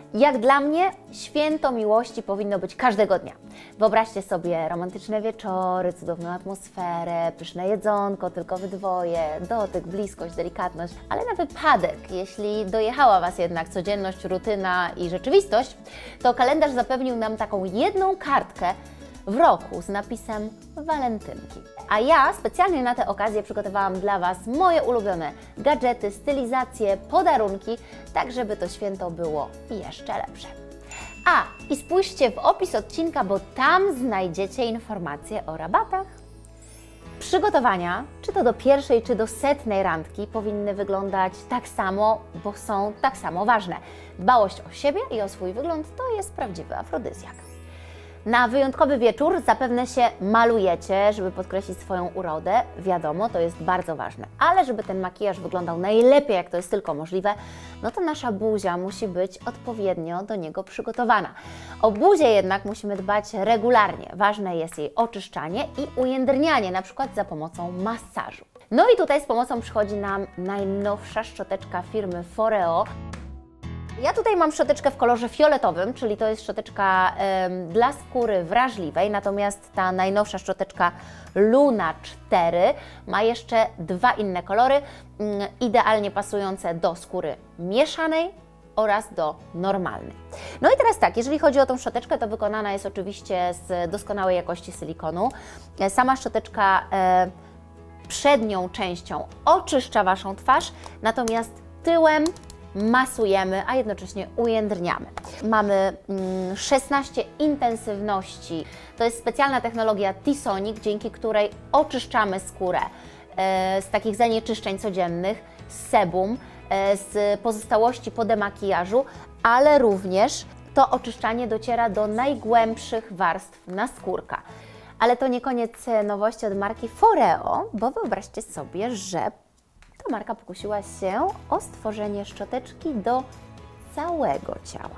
Jak dla mnie święto miłości powinno być każdego dnia. Wyobraźcie sobie romantyczne wieczory, cudowną atmosferę, pyszne jedzonko, tylko wy dwoje, dotyk, bliskość, delikatność. Ale na wypadek, jeśli dojechała Was jednak codzienność, rutyna i rzeczywistość, to kalendarz zapewnił nam taką jedną kartkę w roku z napisem walentynki. A ja specjalnie na tę okazję przygotowałam dla Was moje ulubione gadżety, stylizacje, podarunki, tak żeby to święto było jeszcze lepsze. I spójrzcie w opis odcinka, bo tam znajdziecie informacje o rabatach. Przygotowania, czy to do pierwszej, czy do setnej randki, powinny wyglądać tak samo, bo są tak samo ważne. Dbałość o siebie i o swój wygląd to jest prawdziwy afrodyzjak. Na wyjątkowy wieczór zapewne się malujecie, żeby podkreślić swoją urodę. Wiadomo, to jest bardzo ważne. Ale żeby ten makijaż wyglądał najlepiej, jak to jest tylko możliwe, no to nasza buzia musi być odpowiednio do niego przygotowana. O buzię jednak musimy dbać regularnie. Ważne jest jej oczyszczanie i ujędrnianie, na przykład za pomocą masażu. No i tutaj z pomocą przychodzi nam najnowsza szczoteczka firmy Foreo. Ja tutaj mam szczoteczkę w kolorze fioletowym, czyli to jest szczoteczka dla skóry wrażliwej, natomiast ta najnowsza szczoteczka Luna 4 ma jeszcze dwa inne kolory, idealnie pasujące do skóry mieszanej oraz do normalnej. No i teraz tak, jeżeli chodzi o tą szczoteczkę, to wykonana jest oczywiście z doskonałej jakości silikonu. Sama szczoteczka przednią częścią oczyszcza Waszą twarz, natomiast tyłem masujemy, a jednocześnie ujędrniamy. Mamy 16 intensywności. To jest specjalna technologia T-Sonic, dzięki której oczyszczamy skórę z takich zanieczyszczeń codziennych, z sebum, z pozostałości po demakijażu, ale również to oczyszczanie dociera do najgłębszych warstw naskórka. Ale to nie koniec nowości od marki Foreo, bo wyobraźcie sobie, że ta marka pokusiła się o stworzenie szczoteczki do całego ciała.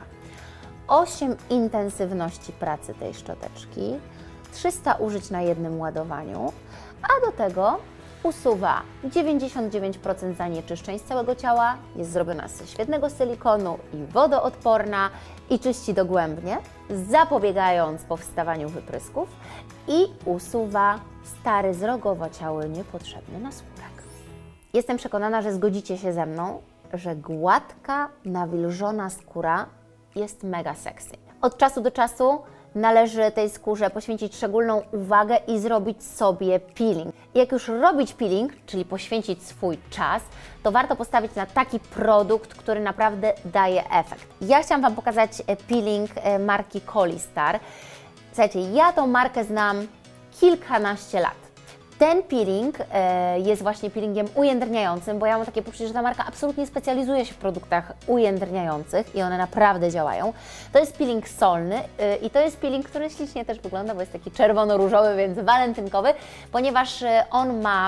8 intensywności pracy tej szczoteczki, 300 użyć na jednym ładowaniu, a do tego usuwa 99% zanieczyszczeń z całego ciała, jest zrobiona ze świetnego silikonu i wodoodporna i czyści dogłębnie, zapobiegając powstawaniu wyprysków i usuwa stary, zrogowociały, niepotrzebny naskórek. Jestem przekonana, że zgodzicie się ze mną, że gładka, nawilżona skóra jest mega sexy. Od czasu do czasu należy tej skórze poświęcić szczególną uwagę i zrobić sobie peeling. I jak już robić peeling, czyli poświęcić swój czas, to warto postawić na taki produkt, który naprawdę daje efekt. Ja chciałam Wam pokazać peeling marki Colistar. Słuchajcie, ja tą markę znam kilkanaście lat. Ten peeling jest właśnie peelingiem ujędrniającym, bo ja mam takie poczucie, że ta marka absolutnie specjalizuje się w produktach ujędrniających i one naprawdę działają. To jest peeling solny i to jest peeling, który ślicznie też wygląda, bo jest taki czerwono-różowy, więc walentynkowy, ponieważ on ma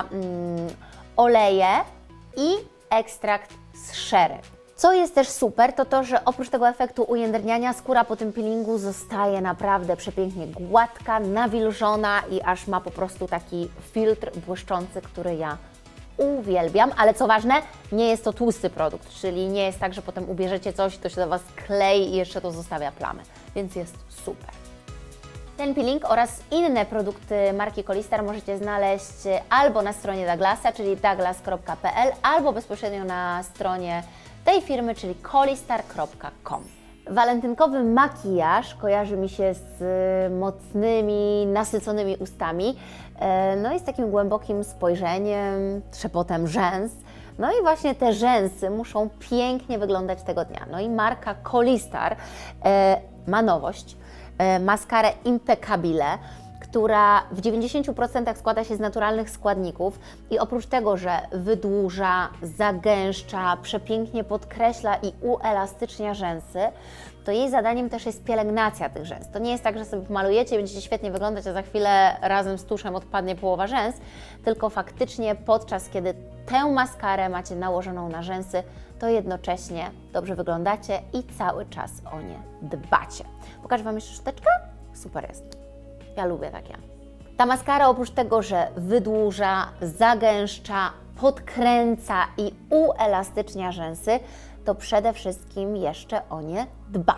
oleje i ekstrakt z sherry. Co jest też super, to to, że oprócz tego efektu ujędrniania skóra po tym peelingu zostaje naprawdę przepięknie gładka, nawilżona i aż ma po prostu taki filtr błyszczący, który ja uwielbiam, ale co ważne, nie jest to tłusty produkt, czyli nie jest tak, że potem ubierzecie coś, to się do Was klei i jeszcze to zostawia plamy, więc jest super. Ten peeling oraz inne produkty marki Colistar możecie znaleźć albo na stronie Douglasa, czyli douglas.pl, albo bezpośrednio na stronie tej firmy, czyli colistar.com. Walentynkowy makijaż kojarzy mi się z mocnymi, nasyconymi ustami, no i z takim głębokim spojrzeniem, trzepotem rzęs. No i właśnie te rzęsy muszą pięknie wyglądać tego dnia. No i marka Colistar ma nowość, maskarę Impeccabile, która w 90% składa się z naturalnych składników i oprócz tego, że wydłuża, zagęszcza, przepięknie podkreśla i uelastycznia rzęsy, to jej zadaniem też jest pielęgnacja tych rzęs. To nie jest tak, że sobie pomalujecie i będziecie świetnie wyglądać, a za chwilę razem z tuszem odpadnie połowa rzęs, tylko faktycznie podczas kiedy tę maskarę macie nałożoną na rzęsy, to jednocześnie dobrze wyglądacie i cały czas o nie dbacie. Pokażę Wam jeszcze szczoteczkę? Super jest. Ja lubię takie. Ta maskara oprócz tego, że wydłuża, zagęszcza, podkręca i uelastycznia rzęsy, to przede wszystkim jeszcze o nie dba.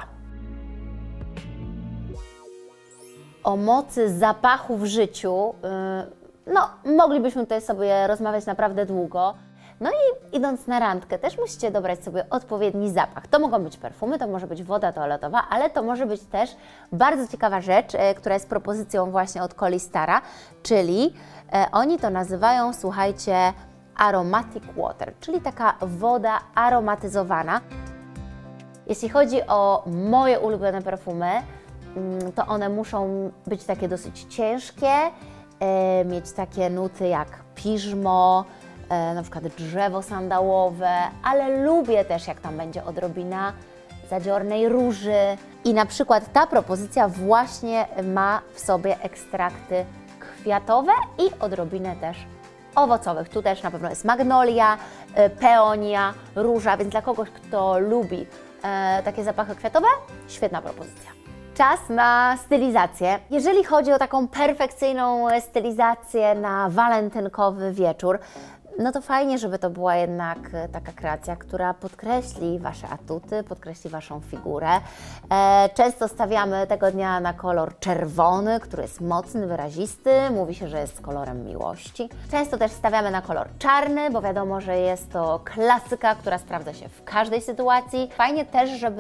O mocy zapachu w życiu, no moglibyśmy tutaj sobie rozmawiać naprawdę długo. No i idąc na randkę też musicie dobrać sobie odpowiedni zapach. To mogą być perfumy, to może być woda toaletowa, ale to może być też bardzo ciekawa rzecz, która jest propozycją właśnie od Colistara, czyli oni to nazywają, słuchajcie, aromatic water, czyli taka woda aromatyzowana. Jeśli chodzi o moje ulubione perfumy, to one muszą być takie dosyć ciężkie, mieć takie nuty jak piżmo, na przykład drzewo sandałowe, ale lubię też, jak tam będzie odrobina zadziornej róży. I na przykład ta propozycja właśnie ma w sobie ekstrakty kwiatowe i odrobinę też owocowych. Tu też na pewno jest magnolia, peonia, róża, więc dla kogoś, kto lubi takie zapachy kwiatowe, świetna propozycja. Czas na stylizację. Jeżeli chodzi o taką perfekcyjną stylizację na walentynkowy wieczór, no to fajnie, żeby to była jednak taka kreacja, która podkreśli Wasze atuty, podkreśli Waszą figurę. Często stawiamy tego dnia na kolor czerwony, który jest mocny, wyrazisty. Mówi się, że jest kolorem miłości. Często też stawiamy na kolor czarny, bo wiadomo, że jest to klasyka, która sprawdza się w każdej sytuacji. Fajnie też, żeby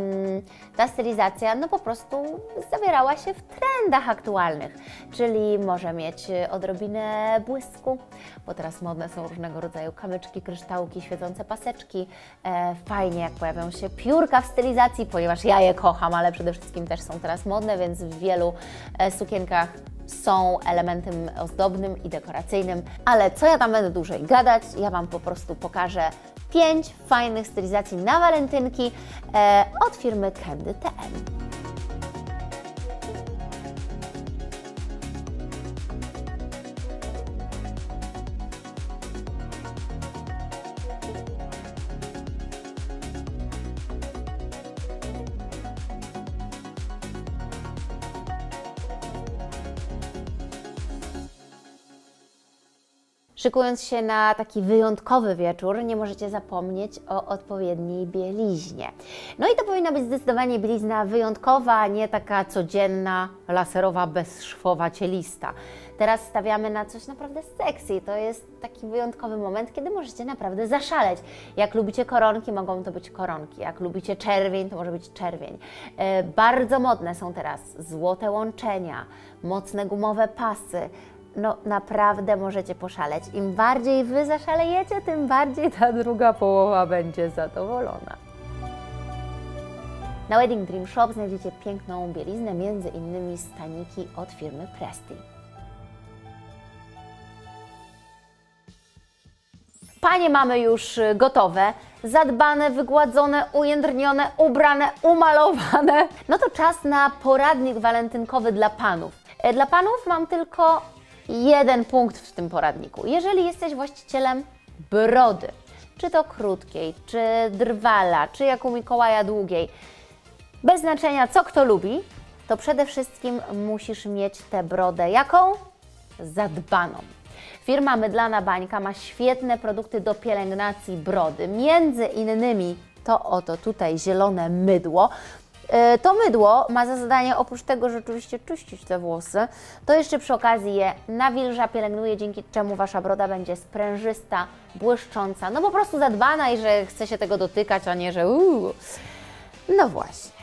ta stylizacja no po prostu zawierała się w trendach aktualnych, czyli może mieć odrobinę błysku, bo teraz modne są różnego rodzaju kamyczki, kryształki, świecące paseczki. Fajnie, jak pojawią się piórka w stylizacji, ponieważ ja je kocham, ale przede wszystkim też są teraz modne, więc w wielu sukienkach są elementem ozdobnym i dekoracyjnym. Ale co ja tam będę dłużej gadać, ja Wam po prostu pokażę 5 fajnych stylizacji na walentynki od firmy Candy TM. Szykując się na taki wyjątkowy wieczór, nie możecie zapomnieć o odpowiedniej bieliźnie. No i to powinna być zdecydowanie bielizna wyjątkowa, nie taka codzienna, laserowa, bezszwowa, cielista. Teraz stawiamy na coś naprawdę sexy. To jest taki wyjątkowy moment, kiedy możecie naprawdę zaszaleć. Jak lubicie koronki, mogą to być koronki. Jak lubicie czerwień, to może być czerwień. Bardzo modne są teraz złote łączenia, mocne gumowe pasy. No naprawdę możecie poszaleć. Im bardziej Wy zaszalejecie, tym bardziej ta druga połowa będzie zadowolona. Na Wedding Dream Shop znajdziecie piękną bieliznę, między innymi staniki od firmy Presti. Panie mamy już gotowe, zadbane, wygładzone, ujędrnione, ubrane, umalowane. No to czas na poradnik walentynkowy dla panów. Dla panów mam tylko jeden punkt w tym poradniku. Jeżeli jesteś właścicielem brody, czy to krótkiej, czy drwala, czy jak u Mikołaja długiej, bez znaczenia co kto lubi, to przede wszystkim musisz mieć tę brodę jaką? Zadbaną. Firma Mydlana Bańka ma świetne produkty do pielęgnacji brody, między innymi to oto tutaj zielone mydło. To mydło ma za zadanie, oprócz tego, że oczywiście czyścić te włosy, to jeszcze przy okazji je nawilża, pielęgnuje, dzięki czemu Wasza broda będzie sprężysta, błyszcząca, no po prostu zadbana i że chce się tego dotykać, a nie, że No właśnie.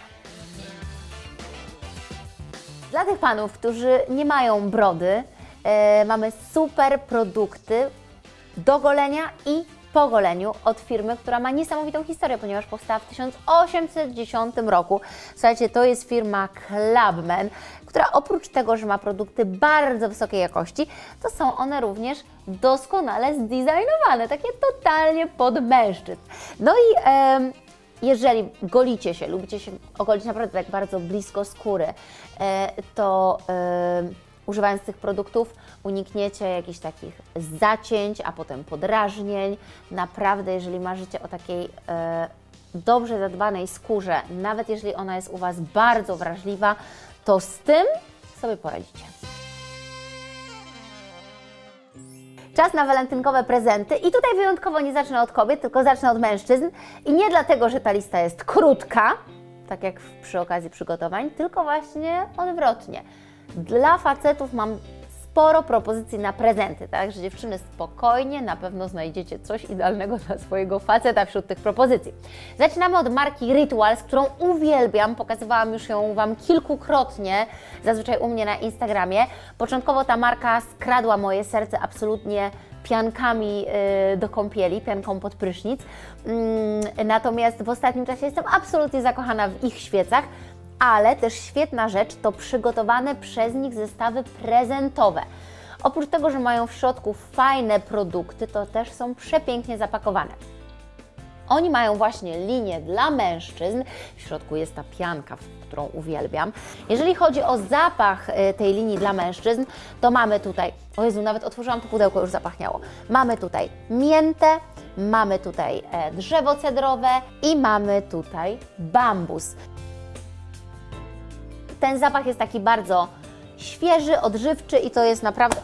Dla tych panów, którzy nie mają brody, mamy super produkty do golenia i po goleniu od firmy, która ma niesamowitą historię, ponieważ powstała w 1810 roku. Słuchajcie, to jest firma Clubman, która oprócz tego, że ma produkty bardzo wysokiej jakości, to są one również doskonale zdesignowane, takie totalnie pod mężczyzn. No i jeżeli golicie się, lubicie się ogolić naprawdę tak bardzo blisko skóry, to używając tych produktów unikniecie jakichś takich zacięć, a potem podrażnień. Naprawdę, jeżeli marzycie o takiej dobrze zadbanej skórze, nawet jeżeli ona jest u Was bardzo wrażliwa, to z tym sobie poradzicie. Czas na walentynkowe prezenty i tutaj wyjątkowo nie zacznę od kobiet, tylko zacznę od mężczyzn i nie dlatego, że ta lista jest krótka, tak jak przy okazji przygotowań, tylko właśnie odwrotnie. Dla facetów mam sporo propozycji na prezenty, także dziewczyny spokojnie, na pewno znajdziecie coś idealnego dla swojego faceta wśród tych propozycji. Zaczynamy od marki Rituals, którą uwielbiam, pokazywałam już ją Wam kilkukrotnie, zazwyczaj u mnie na Instagramie. Początkowo ta marka skradła moje serce absolutnie piankami do kąpieli, pianką pod prysznic, natomiast w ostatnim czasie jestem absolutnie zakochana w ich świecach. Ale też świetna rzecz to przygotowane przez nich zestawy prezentowe. Oprócz tego, że mają w środku fajne produkty, to też są przepięknie zapakowane. Oni mają właśnie linię dla mężczyzn, w środku jest ta pianka, którą uwielbiam. Jeżeli chodzi o zapach tej linii dla mężczyzn, to mamy tutaj, o Jezu, nawet otworzyłam to pudełko, już zapachniało. Mamy tutaj miętę, mamy tutaj drzewo cedrowe i mamy tutaj bambus. Ten zapach jest taki bardzo świeży, odżywczy i to jest naprawdę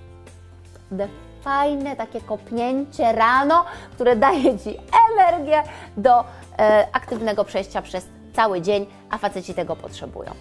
fajne takie kopnięcie rano, które daje Ci energię do aktywnego przejścia przez cały dzień, a faceci tego potrzebują.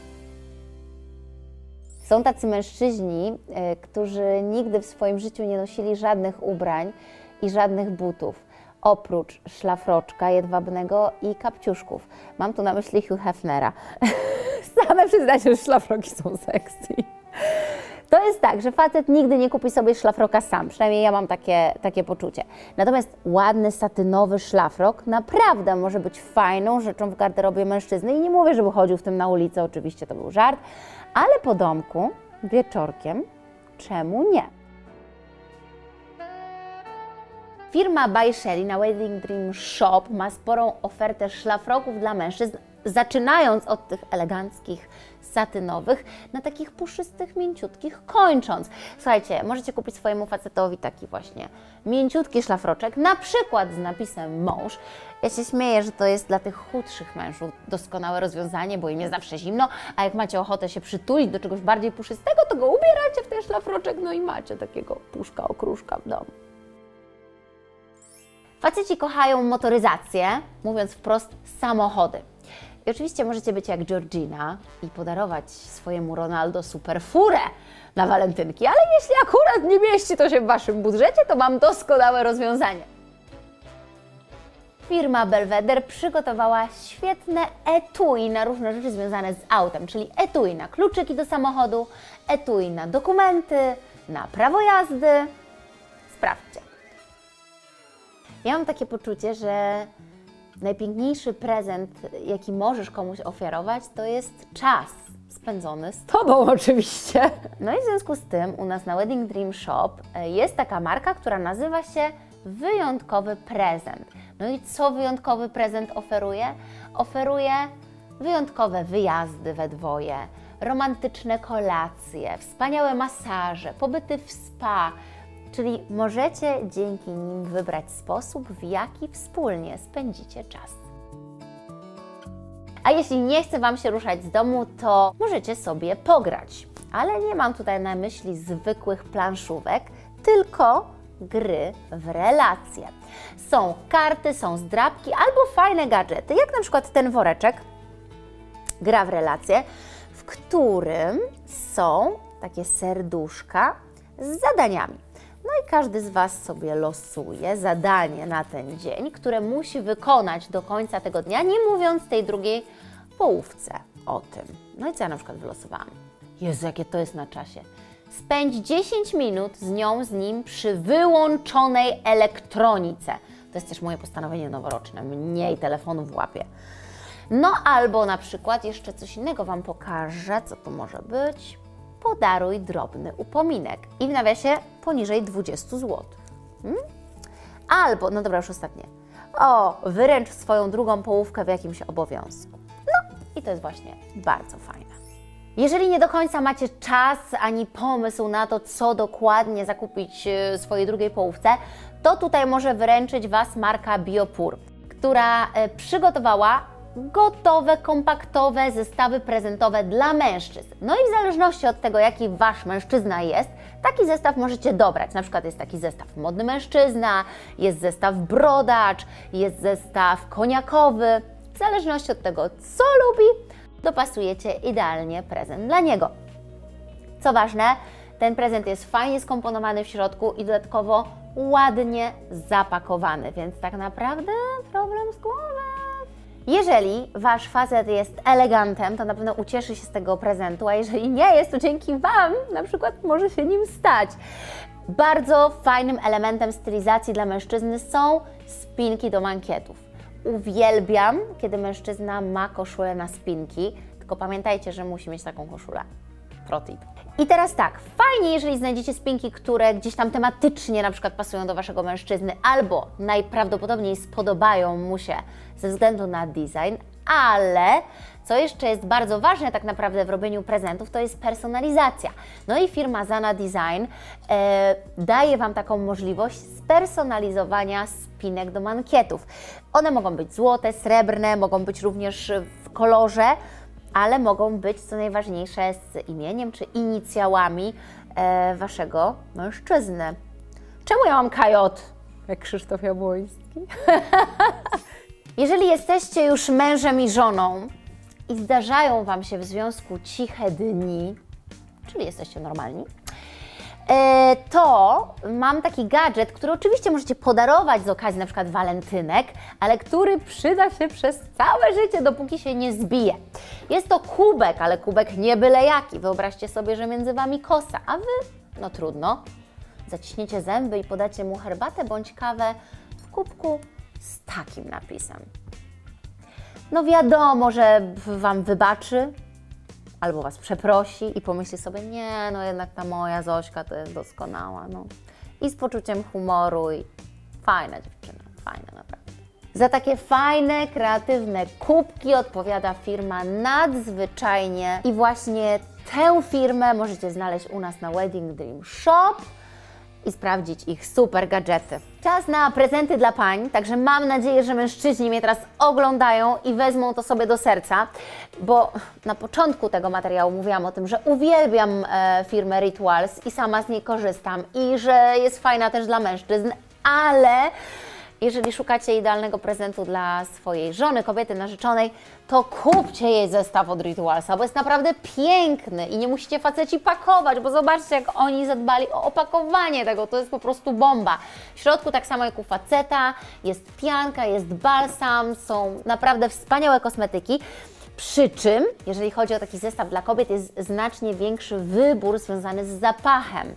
Są tacy mężczyźni, którzy nigdy w swoim życiu nie nosili żadnych ubrań i żadnych butów, oprócz szlafroczka jedwabnego i kapciuszków. Mam tu na myśli Hugh Hefnera. Same przyznacie, że szlafroki są sexy. To jest tak, że facet nigdy nie kupi sobie szlafroka sam, przynajmniej ja mam takie poczucie. Natomiast ładny, satynowy szlafrok naprawdę może być fajną rzeczą w garderobie mężczyzny i nie mówię, żeby chodził w tym na ulicę, oczywiście to był żart, ale po domku, wieczorkiem, czemu nie? Firma By Shelly na Wedding Dream Shop ma sporą ofertę szlafroków dla mężczyzn, zaczynając od tych eleganckich, satynowych, na takich puszystych, mięciutkich, kończąc. Słuchajcie, możecie kupić swojemu facetowi taki właśnie mięciutki szlafroczek, na przykład z napisem mąż. Ja się śmieję, że to jest dla tych chudszych mężów doskonałe rozwiązanie, bo im jest zawsze zimno, a jak macie ochotę się przytulić do czegoś bardziej puszystego, to go ubieracie w ten szlafroczek, no i macie takiego puszka, okruszka w domu. Faceci kochają motoryzację, mówiąc wprost, samochody. I oczywiście możecie być jak Georgina i podarować swojemu Ronaldo super furę na walentynki, ale jeśli akurat nie mieści to się w Waszym budżecie, to mam doskonałe rozwiązanie. Firma Belvedere przygotowała świetne etui na różne rzeczy związane z autem, czyli etui na kluczyki do samochodu, etui na dokumenty, na prawo jazdy. Sprawdźcie. Ja mam takie poczucie, że najpiękniejszy prezent, jaki możesz komuś ofiarować, to jest czas spędzony z Tobą oczywiście. No i w związku z tym u nas na Wedding Dream Shop jest taka marka, która nazywa się Wyjątkowy Prezent. No i co wyjątkowy prezent oferuje? Oferuje wyjątkowe wyjazdy we dwoje, romantyczne kolacje, wspaniałe masaże, pobyty w spa, czyli możecie dzięki nim wybrać sposób, w jaki wspólnie spędzicie czas. A jeśli nie chce Wam się ruszać z domu, to możecie sobie pograć. Ale nie mam tutaj na myśli zwykłych planszówek, tylko gry w relacje. Są karty, są zdrabki albo fajne gadżety, jak na przykład ten woreczek, gra w relacje, w którym są takie serduszka z zadaniami. No i każdy z Was sobie losuje zadanie na ten dzień, które musi wykonać do końca tego dnia, nie mówiąc tej drugiej połówce o tym. No i co ja na przykład wylosowałam? Jezu, jakie to jest na czasie. Spędź 10 minut z nią, z nim przy wyłączonej elektronice. To jest też moje postanowienie noworoczne, mniej telefonu w łapie. No albo na przykład jeszcze coś innego Wam pokażę, co to może być. Podaruj drobny upominek i w nawiasie poniżej 20 zł. Albo, no dobra, już ostatnie. Wyręcz swoją drugą połówkę w jakimś obowiązku. No i to jest właśnie bardzo fajne. Jeżeli nie do końca macie czas ani pomysł na to, co dokładnie zakupić swojej drugiej połówce, to tutaj może wyręczyć Was marka Biopur, która przygotowała gotowe, kompaktowe zestawy prezentowe dla mężczyzn. No i w zależności od tego, jaki Wasz mężczyzna jest, taki zestaw możecie dobrać. Na przykład jest taki zestaw modny mężczyzna, jest zestaw brodacz, jest zestaw koniakowy. W zależności od tego, co lubi, dopasujecie idealnie prezent dla niego. Co ważne, ten prezent jest fajnie skomponowany w środku i dodatkowo ładnie zapakowany, więc tak naprawdę problem z głowy. Jeżeli Wasz facet jest elegantem, to na pewno ucieszy się z tego prezentu, a jeżeli nie jest, to dzięki Wam na przykład może się nim stać. Bardzo fajnym elementem stylizacji dla mężczyzny są spinki do mankietów. Uwielbiam, kiedy mężczyzna ma koszulę na spinki, tylko pamiętajcie, że musi mieć taką koszulę. Protip. I teraz tak, fajnie, jeżeli znajdziecie spinki, które gdzieś tam tematycznie na przykład pasują do Waszego mężczyzny albo najprawdopodobniej spodobają mu się ze względu na design, ale co jeszcze jest bardzo ważne tak naprawdę w robieniu prezentów, to jest personalizacja. No i firma Zana Design daje Wam taką możliwość spersonalizowania spinek do mankietów. One mogą być złote, srebrne, mogą być również w kolorze, ale mogą być, co najważniejsze, z imieniem czy inicjałami Waszego mężczyzny. Czemu ja mam KJ, jak Krzysztof Jabłoński? Jeżeli jesteście już mężem i żoną i zdarzają Wam się w związku ciche dni, czyli jesteście normalni, to mam taki gadżet, który oczywiście możecie podarować z okazji na przykład walentynek, ale który przyda się przez całe życie, dopóki się nie zbije. Jest to kubek, ale kubek nie byle jaki. Wyobraźcie sobie, że między Wami kosa, a Wy, no trudno, zaciśniecie zęby i podacie mu herbatę bądź kawę w kubku z takim napisem. No wiadomo, że Wam wybaczy, albo Was przeprosi i pomyśli sobie, nie, no jednak ta moja Zośka to jest doskonała, no. I z poczuciem humoru i fajna dziewczyna, fajna naprawdę. Za takie fajne, kreatywne kubki odpowiada firma Nadzwyczajnie i właśnie tę firmę możecie znaleźć u nas na Wedding Dream Shop i sprawdzić ich super gadżety. Czas na prezenty dla pań, także mam nadzieję, że mężczyźni mnie teraz oglądają i wezmą to sobie do serca, bo na początku tego materiału mówiłam o tym, że uwielbiam firmę Rituals i sama z niej korzystam i że jest fajna też dla mężczyzn, ale jeżeli szukacie idealnego prezentu dla swojej żony, kobiety narzeczonej, to kupcie jej zestaw od Ritualsa, bo jest naprawdę piękny i nie musicie faceci pakować, bo zobaczcie, jak oni zadbali o opakowanie tego, to jest po prostu bomba. W środku, tak samo jak u faceta, jest pianka, jest balsam, są naprawdę wspaniałe kosmetyki. Przy czym, jeżeli chodzi o taki zestaw dla kobiet, jest znacznie większy wybór związany z zapachem.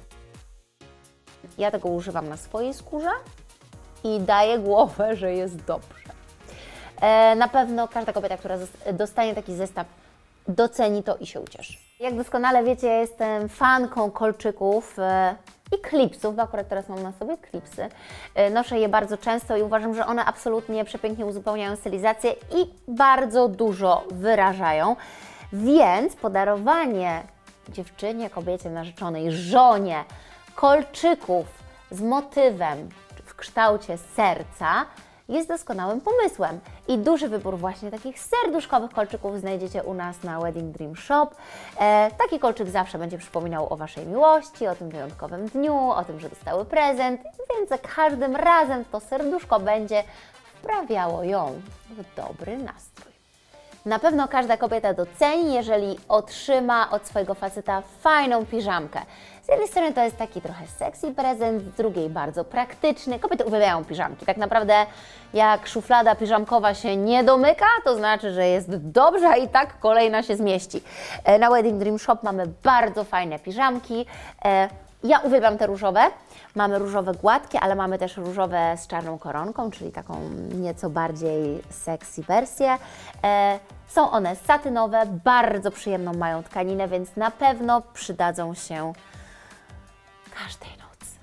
Ja tego używam na swojej skórze i daje głowę, że jest dobrze. Na pewno każda kobieta, która dostanie taki zestaw, doceni to i się ucieszy. Jak doskonale wiecie, ja jestem fanką kolczyków i klipsów, bo akurat teraz mam na sobie klipsy. Noszę je bardzo często i uważam, że one absolutnie przepięknie uzupełniają stylizację i bardzo dużo wyrażają. Więc podarowanie dziewczynie, kobiecie narzeczonej, żonie kolczyków z motywem w kształcie serca jest doskonałym pomysłem. I duży wybór właśnie takich serduszkowych kolczyków znajdziecie u nas na Wedding Dream Shop. Taki kolczyk zawsze będzie przypominał o Waszej miłości, o tym wyjątkowym dniu, o tym, że dostały prezent, więc za każdym razem to serduszko będzie wprawiało ją w dobry nastrój. Na pewno każda kobieta doceni, jeżeli otrzyma od swojego faceta fajną piżamkę. Z jednej strony to jest taki trochę sexy prezent, z drugiej bardzo praktyczny. Kobiety uwielbiają piżamki. Tak naprawdę jak szuflada piżamkowa się nie domyka, to znaczy, że jest dobrze, a i tak kolejna się zmieści. Na Wedding Dream Shop mamy bardzo fajne piżamki. Ja uwielbiam te różowe. Mamy różowe gładkie, ale mamy też różowe z czarną koronką, czyli taką nieco bardziej sexy wersję. Są one satynowe, bardzo przyjemną mają tkaninę, więc na pewno przydadzą się każdej nocy.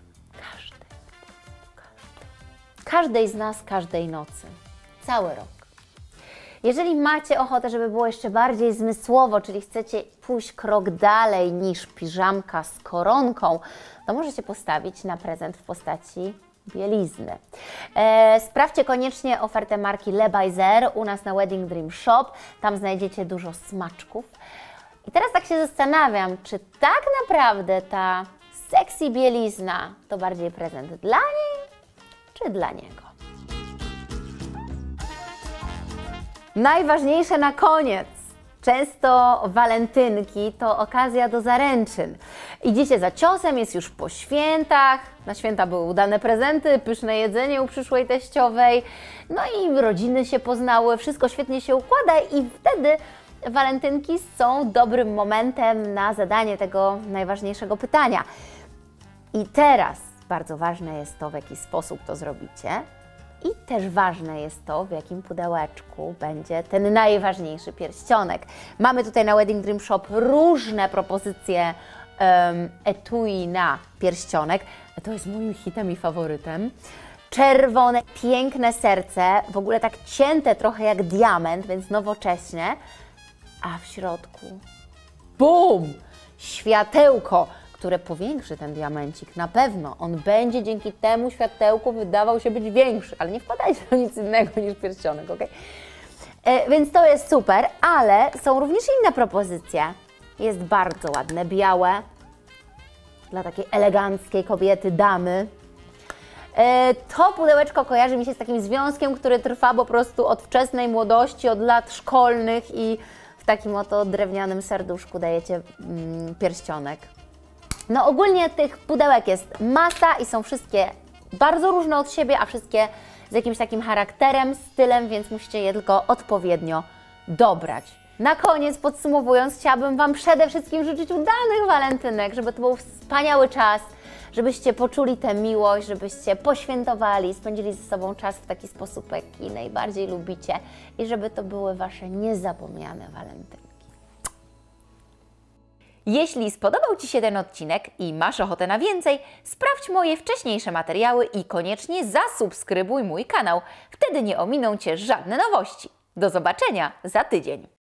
Każdej z nas, każdej nocy. Cały rok. Jeżeli macie ochotę, żeby było jeszcze bardziej zmysłowo, czyli chcecie pójść krok dalej niż piżamka z koronką, to możecie postawić na prezent w postaci bielizny. Sprawdźcie koniecznie ofertę marki Le Baiser u nas na Wedding Dream Shop. Tam znajdziecie dużo smaczków. I teraz tak się zastanawiam, czy tak naprawdę ta sexy bielizna to bardziej prezent dla niej, czy dla niego? Najważniejsze na koniec. Często walentynki to okazja do zaręczyn. Idziecie za ciosem, jest już po świętach, na święta były udane prezenty, pyszne jedzenie u przyszłej teściowej, no i rodziny się poznały, wszystko świetnie się układa i wtedy walentynki są dobrym momentem na zadanie tego najważniejszego pytania. I teraz bardzo ważne jest to, w jaki sposób to zrobicie. I też ważne jest to, w jakim pudełeczku będzie ten najważniejszy pierścionek. Mamy tutaj na Wedding Dream Shop różne propozycje etui na pierścionek. To jest moim hitem i faworytem. Czerwone, piękne serce, w ogóle tak cięte trochę jak diament, więc nowocześnie. A w środku, bum! Światełko, które powiększy ten diamencik. Na pewno on będzie dzięki temu światełku wydawał się być większy, ale nie wkładajcie w nic innego niż pierścionek, ok? Więc to jest super, ale są również inne propozycje. Jest bardzo ładne, białe, dla takiej eleganckiej kobiety, damy. To pudełeczko kojarzy mi się z takim związkiem, który trwa po prostu od wczesnej młodości, od lat szkolnych i w takim oto drewnianym serduszku dajecie pierścionek. No ogólnie tych pudełek jest masa i są wszystkie bardzo różne od siebie, a wszystkie z jakimś takim charakterem, stylem, więc musicie je tylko odpowiednio dobrać. Na koniec, podsumowując, chciałabym Wam przede wszystkim życzyć udanych walentynek, żeby to był wspaniały czas, żebyście poczuli tę miłość, żebyście poświętowali, spędzili ze sobą czas w taki sposób, jaki najbardziej lubicie i żeby to były Wasze niezapomniane walentynki. Jeśli spodobał Ci się ten odcinek i masz ochotę na więcej, sprawdź moje wcześniejsze materiały i koniecznie zasubskrybuj mój kanał. Wtedy nie ominą Cię żadne nowości. Do zobaczenia za tydzień.